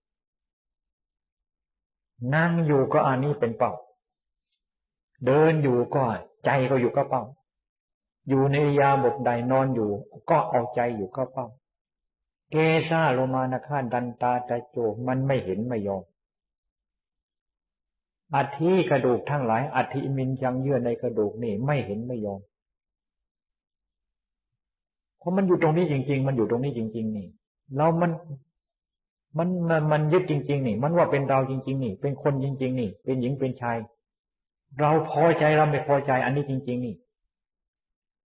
[SPEAKER 1] นั่งอยู่ก็อันนี้เป็นเป้าเดินอยู่ก็ใจก็อยู่กับเป้าอยู่ในอิริยาบถใดนอนอยู่ก็เอาใจอยู่กับเป้าเกสาโลมานะคาดันตาตะโจมันไม่เห็นไม่ยอมอัฐิกระดูกทั้งหลายอัฐิมินยังเยื่อในกระดูกนี่ไม่เห็นไม่ยอมเพราะมันอยู่ตรงนี้จริงๆมันอยู่ตรงนี้จริงๆนี่เรามันยึดจริงๆนี่มันว่าเป็นเราจริงๆนี่เป็นคนจริงๆนี่เป็นหญิงเป็นชายเราพอใจเราไม่พอใจอันนี้จริงๆนี่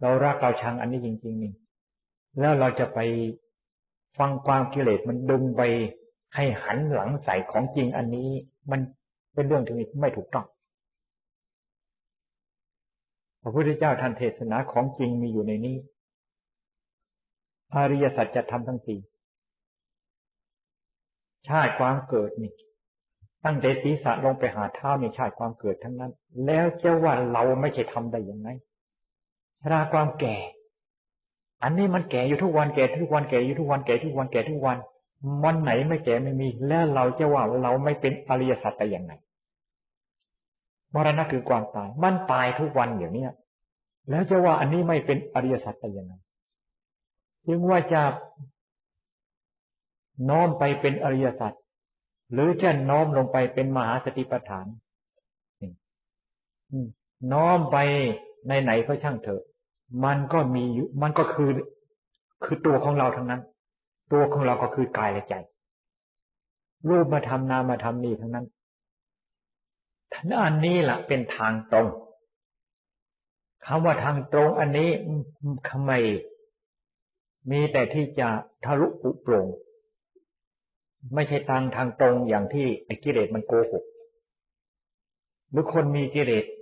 [SPEAKER 2] เรารักเราชังอันนี้จริงๆนี่แล้วเราจะไปฟังความกิเลสมันดึงไปให้หันหลังใส่ของจริงอันนี้มันเป็นเรื่องที่ไม่ถูกต้องพระพุทธเจ้าท่านเทศนาของจริงมีอยู่ในนี้อริยสัจธรรมทั้งสี่ชาติความเกิดนี่ตั้งแต่ศีรษะลงไปหาเท้านี่ชาติความเกิดทั้งนั้นแล้วจะว่าเราไม่ใช่ทำได้ยังไงชราความแก่อันนี้มันแก่อยู่ทุกวันแก่ทุกวันแก่อยู่ทุกวันแก่ทุกวันแก่ทุกวันมันไหนไม่แก่ไม่มีแล้วเราจะว่าเราไม่เป็นอริยสัจได้ยังไงมรณะคือความตายมันตายทุกวันอย่างนี้แล้วจะว่าอันนี้ไม่เป็นอริยสัจได้ยังไงจึงว่าจะน้อมไปเป็นอริยสัจหรือจะน้อมลงไปเป็นมหาสติปัฏฐานน้อมไปในไหนก็ช่างเถอะมันก็มีอยู่มันก็คือตัวของเราทั้งนั้นตัวของเราก็คือกายและใจรูปมาทำนามมาทำนี่ทั้งนั้นอันนี้ล่ะเป็นทางตรงคำว่าทางตรงอันนี้ทำไมมีแต่ที่จะทะลุปุโปร่งไม่ใช่ทางตรงอย่างที่ไอ้กิเลสมันโกหกหรือคนมีกิเลส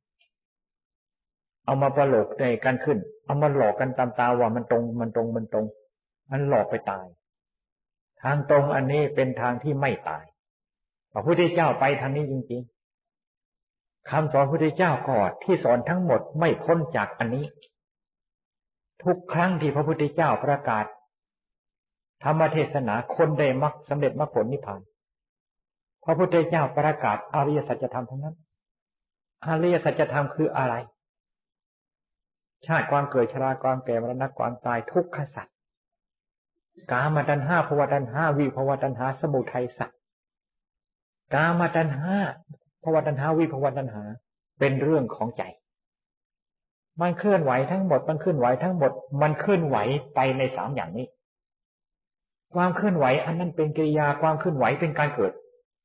[SPEAKER 2] เอามาประโลกในกันขึ้นเอามาหลอกกันตามตาว่ามันตรงมันหลอกไปตายทางตรงอันนี้เป็นทางที่ไม่ตายพระพุทธเจ้าไปทางนี้จริงๆคำสอนพระพุทธเจ้าก็ที่สอนทั้งหมดไม่พ้นจากอันนี้ทุกครั้งที่พระพุทธเจ้าประกาศธรรมเทศนาคนได้มรรคสำเร็จมรรคผลนิพพานพระพุทธเจ้าประกาศอริยสัจธรรมทั้งนั้นอริยสัจธรรมคืออะไรชาติความเกิดชราความแก่มรณะความตายทุกขสัจกามตัณหาภวตัณหาวิภวตัณหาสมุทัยสัจกามตัณหาภวตัณหาวิภวตัณหาเป็นเรื่องของใจมันเคลื่อนไหวทั้งหมดมันเคลื่อนไหวทั้งหมดมันเคลื่อนไหวไปในสามอย่างนี้ความเคลื่อนไหวอันนั้นเป็นกิริยาความเคลื่อนไหวเป็นการเกิด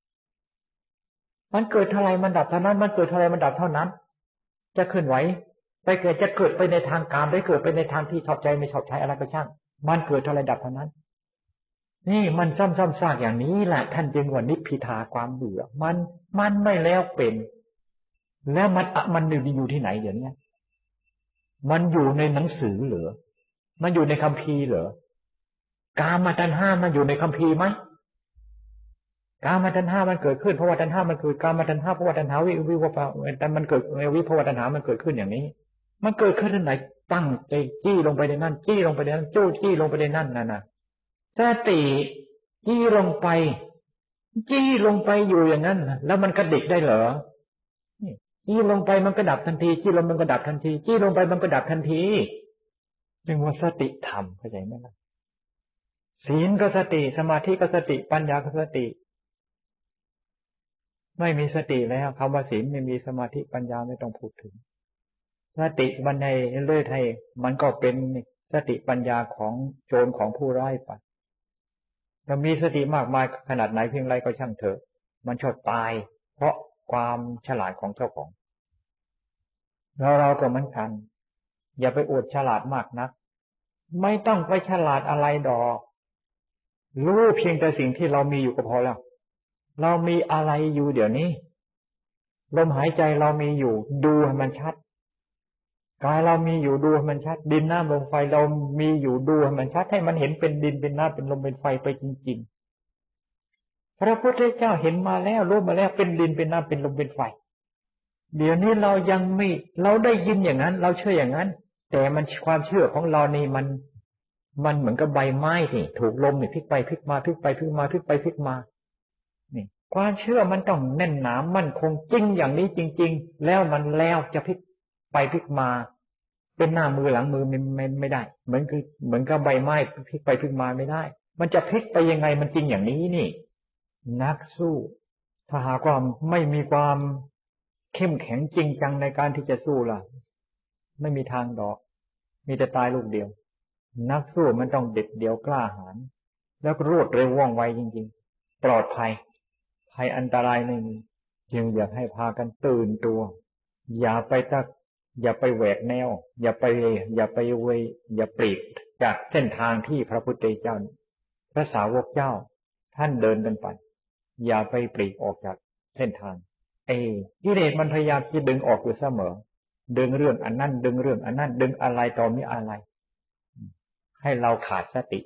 [SPEAKER 2] มันเกิดเท่าไรมันดับเท่านั้นมันเกิดเท่าไรมันดับเท่านั้นจะเคลื่อนไหวไปเกิดจะเกิดไปในทางกามได้เกิดไปในทางที่ชอบใจไม่ชอบใจอะไรก็ช่างมันเกิดเท่าไรดับเท่านั้นนี่มันซ้ำๆซากอย่างนี้แหละท่านจึงว่านิพพิทาความเบื่อมันไม่แล้วเป็นแล้วมันอยู่ที่ไหนอย่างเนี้ยมันอยู่ในหนังสือเหรอมันอยู่ในคัมภีร์เหรอกามตัณหามันอยู่ในคัมภีร์ไหมกามตัณหามันเกิดขึ้นเพราะว่าตัณหามันเกิดกามตัณหาเพราะว่าตัณหาวิภวแต่มันเกิดวิภวตัณหามันเกิดขึ้นอย่างนี้มันเกิดขึ้นที่ไหนตั้งใจจี้ลงไปในนั่นจี้ลงไปในนั้นจู้จี้ลงไปในนั่นน่ะสติจี้ลงไปอยู่อย่างนั้นแล้วมันกระดิกได้เหรอจี้ลงไปมันก็ดับทันทีจี้ลงมันก็ดับทันทีจี้ลงไปมันก็ดับทันทีจึงว่าสติธรรมเข้าใจไหมล่ะศีลก็สติสมาธิก็สติปัญญาก็สติไม่มีสติแล้วคำว่าศีลไม่มีสมาธิปัญญาไม่ต้องพูดถึงสติมันในเลื่อยไทยมันก็เป็นสติปัญญาของโจรของผู้ร้ายไปจะมีสติมากมายขนาดไหนเพียงไรก็ช่างเถอะมันชอบตายเพราะความฉลาดของเจ้าของเราก็เหมือนกันอย่าไปอวดฉลาดมากนักไม่ต้องไปฉลาดอะไรดอกรู้เพียงแต่สิ่งที่เรามีอยู่ก็พอแล้วเรามีอะไรอยู่เดี๋ยวนี้ลมหายใจเรามีอยู่ดูให้มันชัดกายเรามีอยู่ดูให้มันชัดดินน้ำลมไฟเรามีอยู่ดูให้มันชัดให้มันเห็นเป็นดินเป็นน้ำเป็นลมเป็นไฟไปจริงๆพระพุทธเจ้าเห็นมาแล้วรู้มาแล้วเป็นดินเป็นน้ำเป็นลมเป็นไฟเดี๋ยวนี้เรายังไม่เราได้ยินอย่างนั้นเราเชื่ออย่างนั้นแต่มันความเชื่อของเรานี่มันเหมือนกับใบไม้ที่ถูกลมนี่พลิกไปพลิกมาพลิกไปพลิกมาพลิกไปพลิกมานี่ความเชื่อมันต้องแน่นหนามั่นคงจริงอย่างนี้จริงๆแล้วมันแล้วจะพลิกไปพลิกมาเป็นหน้ามือหลังมือไม่ได้เหมือนกับใบไม้พลิกไปพลิกมาไม่ได้มันจะพลิกไปยังไงมันจริงอย่างนี้นี่นักสู้ถ้าหากว่าไม่มีความเข้มแข็งจริงจังในการที่จะสู้ล่ะไม่มีทางดอกมีแต่ตายลูกเดียวนักสู้มันต้องเด็ดเดี่ยวกล้าหาญแล้วก็รวดเร็วว่องไวจริงๆปลอดภัยอันตรายไม่มีจึงอยากให้พากันตื่นตัวอย่าไปอย่าไปแหวกแนวอย่าไปอย่าปลีกจากเส้นทางที่พระพุทธเจ้าพระสาวกเจ้าท่านเดินกันไปอย่าไปปลีกออกจากเส้นทางกิเลสมันพยายามที่ดึงออกอยู่เสมอดึงเรื่องอันนั้นดึงเรื่องอันนั้นดึงอะไรต่อมีอะไรให้เราขาดสติ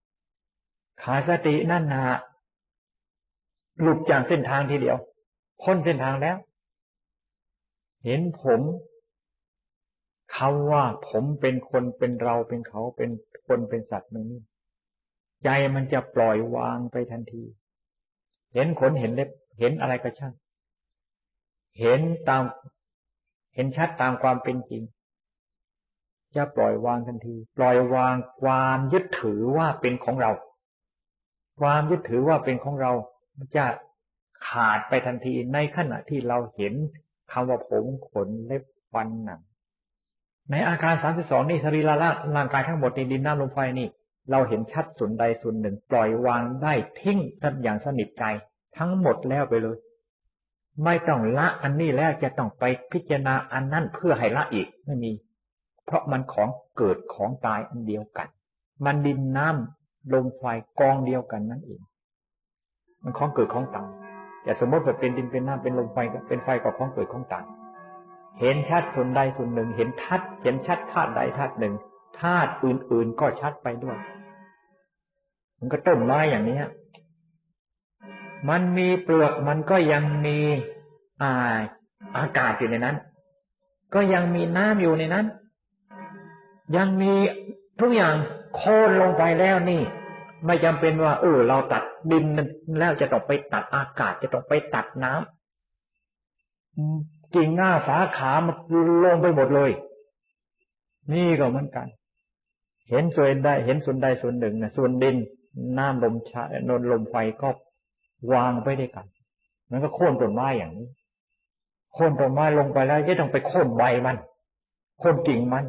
[SPEAKER 2] นั่นนะหลุดจากเส้นทางทีเดียวพ้นเส้นทางแล้วเห็นผมคำว่าผมเป็นคนเป็นเราเป็นเขาเป็นคนเป็นสัตว์ไม่มีใจมันจะปล่อยวางไปทันทีเห็นขนเห็นเล็บเห็นอะไรก็ช่างเห็นชัดตามความเป็นจริงจะปล่อยวางทันทีปล่อยวางความยึดถือว่าเป็นของเราความยึดถือว่าเป็นของเราจะขาดไปทันทีในขณะที่เราเห็นคำว่าผมขนเล็บฟันหนังในอาการ32นี่สรีระร่างกายทั้งหมดในดินน้ำลมไฟนี่เราเห็นชัดส่วนใดส่วนหนึ่งปล่อยวางได้ทิ้งอย่างสนิทใจทั้งหมดแล้วไปเลยไม่ต้องละอันนี้แล้วจะต้องไปพิจารณาอันนั้นเพื่อให้ละอีกไม่มีเพราะมันของเกิดของตายอันเดียวกันมันดินน้ำลมไฟกองเดียวกันนั่นเองมันของเกิดของตายแต่สมมติว่าเป็นดินเป็นน้ำเป็นลมไฟเป็นไฟกับของเกิดของตายเห็นชัดส่วนใดส่วนหนึ่งเห็นชัดธาตุใดธาตุหนึ่งธาตุอื่นๆก็ชัดไปด้วยมันก็ต้นไม้อย่างนี้มันมีเปลือกมันก็ยังมีอากาศอยู่ในนั้นก็ยังมีน้ำอยู่ในนั้นยังมีทุกอย่างโค่นลงไปแล้วนี่ไม่จำเป็นว่าเราตัดดินแล้วจะต้องไปตัดอากาศจะต้องไปตัดน้ำกิ่งหน้าสาขามันลงไปหมดเลยนี่ก็เหมือนกันเห็นส่วนใดส่วนหนึ่งนะส่วนดินน้ำลมลมไฟก็วางไปด้วยกันมันก็โค่นต้นไม้อย่างนี้โค่นต้นไม้ลงไปแล้วจะต้องไปโค่นใบมันโค่นกิ่งมัน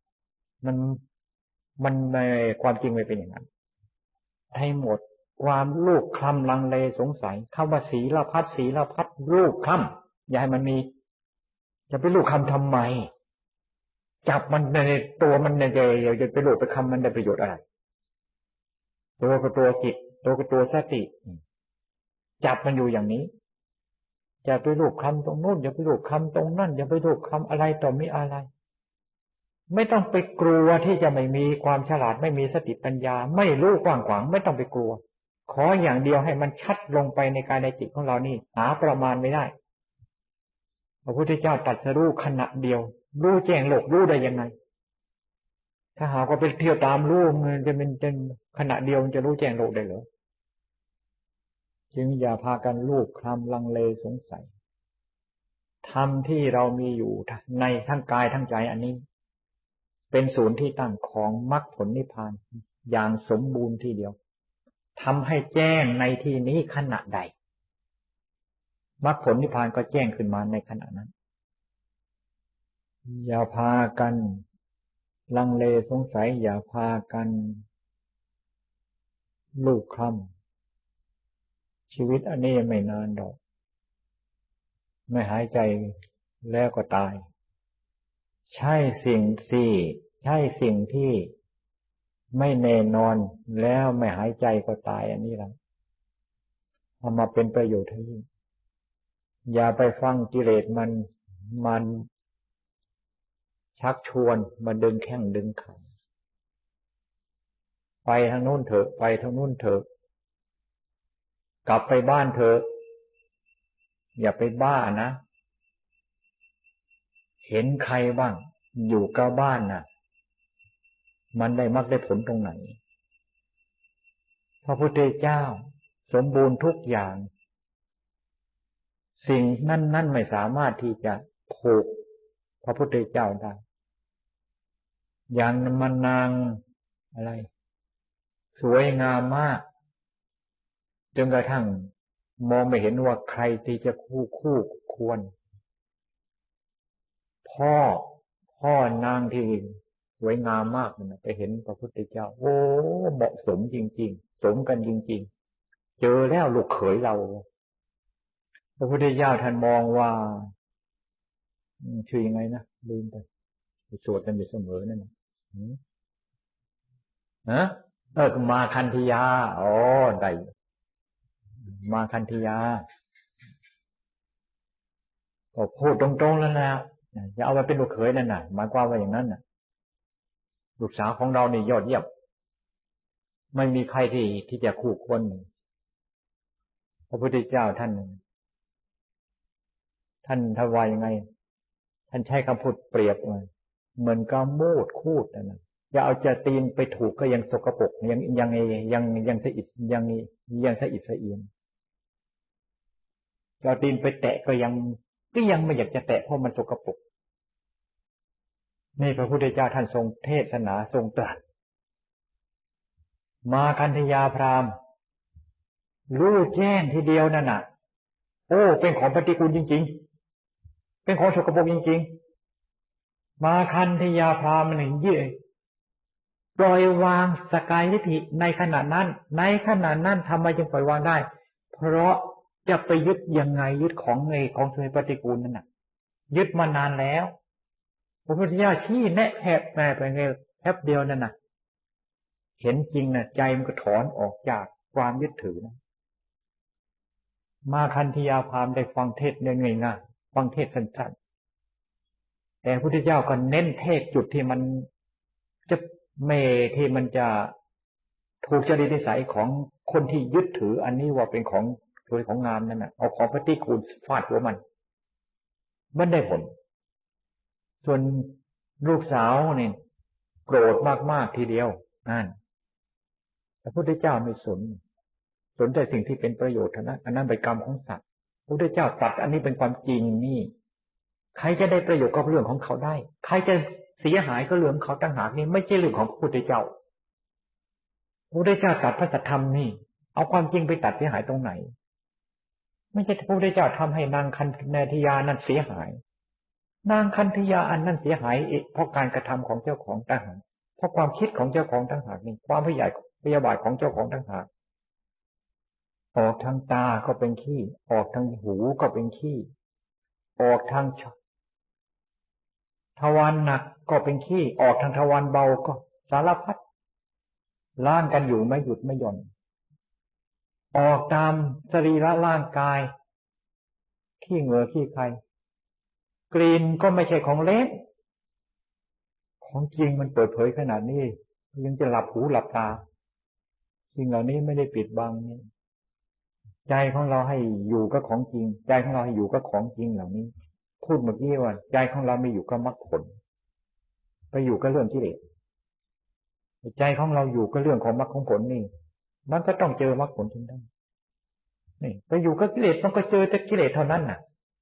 [SPEAKER 2] ในความจริงไม่เป็นอย่างนั้นให้หมดความลูกคลำลังเลสงสัยคำว่าศีลพัดลูกคลำอย่าให้มันมีจะไปลูกคำทำไมจับมันในตัวมันในใจจะไปลูกไปคำมันได้ประโยชน์อะไรตัวกับตัวจิตตัวกับตัวสติจับมันอยู่อย่างนี้อย่าไปลูกคำตรงโน้นอย่าไปลูกคำตรงนั่นอย่าไปลูกคำอะไรต่อมีอะไรไม่ต้องไปกลัวที่จะไม่มีความฉลาดไม่มีสติปัญญาไม่รู้กว้างขวางไม่ต้องไปกลัวขออย่างเดียวให้มันชัดลงไปในกายในจิตของเรานี่หาประมาณไม่ได้พระพุทธเจ้าตรัสรู้ขณะเดียวรู้แจ้งโลกรู้ได้ยังไงถ้าหากว่าไปเที่ยวตามรู้มันจะเป็นขณะเดียวมันจะรู้แจ้งโลกได้เหรอจึงอย่าพากันลูกคลำลังเลสงสัยธรรมที่เรามีอยู่ในทั้งกายทั้งใจอันนี้เป็นศูนย์ที่ตั้งของมรรคผลนิพพานอย่างสมบูรณ์ทีเดียวทำให้แจ้งในที่นี้ขณะใดมรรคผลนิพพานก็แจ้งขึ้นมาในขณะนั้นอย่าพากันลังเลสงสัยอย่าพากันลูกคลำชีวิตอันนี้ไม่นานดอกไม่หายใจแล้วก็ตายใช่สิ่งที่ไม่แน่นอนแล้วไม่หายใจก็ตายอันนี้ละเอามาเป็นประโยชน์ให้ยิ่งอย่าไปฟังกิเลสมันชักชวนมาดึงแข้งดึงขาไปทางโน้นเถอะไปทางโน้นเถอะกลับไปบ้านเถอะอย่าไปบ้านะเห็นใครบ้างอยู่กับบ้านน่ะมันได้มรรคได้ผลตรงไหนพระพุทธเจ้าสมบูรณ์ทุกอย่างสิ่งนั้นไม่สามารถที่จะผูกพระพุทธเจ้าได้อย่างมันนางอะไรสวยงามมากจนกระทั่งมองไม่เห็นว่าใครที่จะคู่ควรพ่อนางที่สวยงามมากนะไปเห็นพระพุทธเจ้าโอ้เหมาะสมจริงๆสมกันจริงๆเจอแล้วลูกเขยเราพระพุทธเจ้าท่านมองว่าชื่อยังไงนะลืมไปสวดกันอยู่เสมอนั่นฮะมาคันธยาอ๋อได้มาคันธยาก็พูดตรงๆแล้วนะอย่าเอาไปเป็นลูกเขยนั่นน่ะหมายความว่าอย่างนั้นน่ะลูกสาวของเรานี่ยอดเยี่ยมไม่มีใครที่จะคู่ควรพระพุทธเจ้าท่านว่ายังไงท่านใช้คำพูดเปรียบเหมือนกับมูดคูดนะอย่าเอาจะตีนไปถูกก็ยังสกปรกยังสะอิดยังสะอิดสะเอียนจะเอาตีนไปแตะก็ยังไม่อยากจะแตะเพราะมันสกปรกนี่พระพุทธเจ้าท่านทรงเทศนาทรงตรัสมาคันธยาพราหมณ์รู้แจ้งทีเดียวนั่นน่ะโอ้เป็นของปฏิกูลจริงๆเป็นของสกปรกจริงๆมาคันธยาพราหมณ์มันยืดปล่อยวางสกายทิฏฐิในขณะนั้นทำไมจึงปล่อยวางได้เพราะจะไปยึดยังไงยึดของสวยปฏิกูลนั่นน่ะยึดมานานแล้วพระพุทธเจ้าชี้แนะแหบไปไงแป๊บเดียวนั่นน่ะเห็นจริงน่ะใจมันก็ถอนออกจากความยึดถือนะมาคันธยาพราหมณ์ได้ฟังเทศน์ง่ายๆฟังเทศน์สั้นๆแต่พระพุทธเจ้าก็เน้นเทศจุดที่มันจะที่มันจะถูกจริตนิสัยของคนที่ยึดถืออันนี้ว่าเป็นของสวยของงามนั่นน่ะเอาของปฏิกูลฟาดหัวมันได้ผลส่วนลูกสาวนี่โกรธมากๆทีเดียวนั่นพระพุทธเจ้าไม่สนใจสิ่งที่เป็นประโยชน์เท่านั้นอันนั้นเป็นกรรมของสัตว์พระพุทธเจ้าตรัสอันนี้เป็นความจริงนี่ใครจะได้ประโยชน์ก็เรื่องของเขาได้ใครจะเสียหายก็เรื่องเขาต่างหากนี่ไม่ใช่เรื่องของพระพุทธเจ้าพระพุทธเจ้าตรัสพระสัทธรรมนี่เอาความจริงไปตัดเสียหายตรงไหนไม่ใช่พระพุทธเจ้าทำให้นางคันธยานั้นเสียหายนางคันธยาอันนั้นเสียหายเพราะการกระทำของเจ้าของต่างหากเพราะความคิดของเจ้าของต่างหากนี่ความพยาบาทของเจ้าของต่างหากออกทางตาก็เป็นขี้ออกทางหูก็เป็นขี้ออกทางทวารหนักก็เป็นขี้ออกทางทวารเบาก็สารพัดล้างกันอยู่ไม่หยุดไม่หย่อนออกตามสรีระร่างกายขี้เหงื่อขี้ใครกลิ่นก็ไม่ใช่ของเล่นของจริงมันเปิดเผยขนาดนี้ยังจะหลับหูหลับตาสิ่งเหล่านี้ไม่ได้ปิดบังนี่ใจของเราให้อยู่กับของจริงใจของเราให้อยู่กับของจริงเหล่านี้พูดเมื่อกี้ว่าใจของเราไม่อยู่กับมรรคผลไปอยู่กับเรื่องกิเลสใจของเราอยู่กับเรื่องของมรรคของผลนี่มันก็ต้องเจอมรรคผลจริงได้นี่ไปอยู่กับกิเลสมันก็เจอแต่กิเลสเท่านั้นน่ะ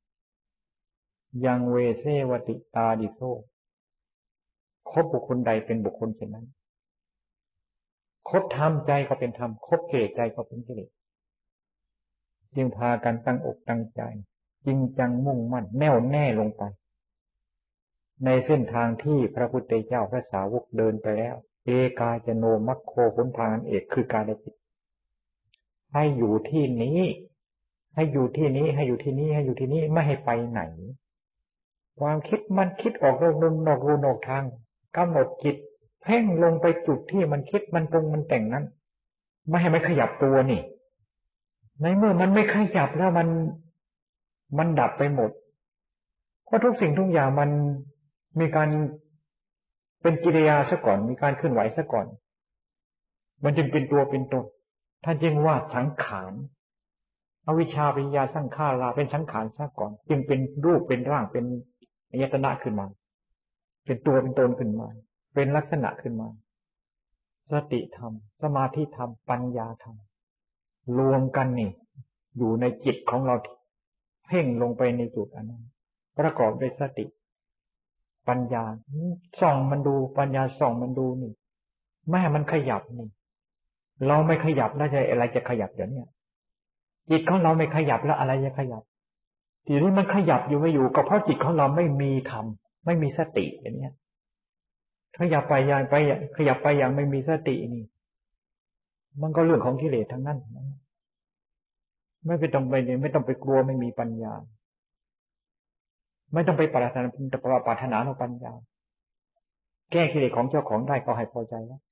[SPEAKER 2] ยังเวเสวติตาดิโซคบบุคคลใดเป็นบุคคลเช่นนั้นคบธรรมใจก็เป็นธรรมคบกิเลสใจก็เป็นกิเลสจึงพากันตั้งอกตั้งใจจริงจังมุ่งมั่นแน่วแน่ลงไปในเส้นทางที่พระพุทธเจ้าพระสาวกเดินไปแล้วเอกาจโนมัคโคหนทางเอกคือกายจิตให้อยู่ที่นี้ให้อยู่ที่นี้ให้อยู่ที่นี้ให้อยู่ที่นี้ไม่ให้ไปไหนความคิดมันคิดออกนอกรูนอกทางกำหนดจิตเพ่งลงไปจุดที่มันคิดมันปรุงมันแต่งนั้นไม่ให้มันขยับตัวนี่ในเมื่อมันไม่ขยับแล้วมันดับไปหมดเพราะทุกสิ่งทุกอย่างมันมีการเป็นกิริยาซะก่อนมีการเคลื่อนไหวซะก่อนมันจึงเป็นตัวเป็นตนท่านจึงว่าสังขารอวิชชาปัญญาสังขาราเป็นสังขารซะก่อนจึงเป็นรูปเป็นร่างเป็นอายตนะขึ้นมาเป็นตัวเป็นตนขึ้นมาเป็นลักษณะขึ้นมาสติธรรมสมาธิธรรมปัญญาธรรมรวมกันนี่อยู่ในจิตของเราเพ่งลงไปในจุดอันนั้นประกอบด้วยสติปัญญาส่องมันดูปัญญาส่องมันดูนี่แม่มันขยับนี่เราไม่ขยับแล้วจะอะไรจะขยับอย่างเนี้ยจิตของเราไม่ขยับแล้วอะไรจะขยับทีนี้มันขยับอยู่ไม่อยู่ก็เพราะจิตของเราไม่มีธรรมไม่มีสติอย่างเนี้ยขยับไปอย่างขยับไปอย่างไม่มีสตินี่มันก็เรื่องของกิเลสทั้งนั้นไม่ต้องไปกลัวไม่มีปัญญาไม่ต้องไปปรารถนาเราปัญญาแก้กิเลสของเจ้าของได้ก็ให้พอใจแล้ว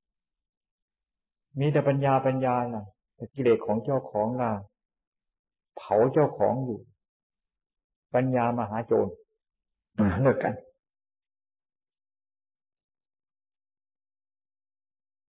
[SPEAKER 2] มีแต่ปัญญาล่ะแต่กิเลสของเจ้าของล่ะเผาเจ้าของอยู่ปัญญามหาโจรเลิกกัน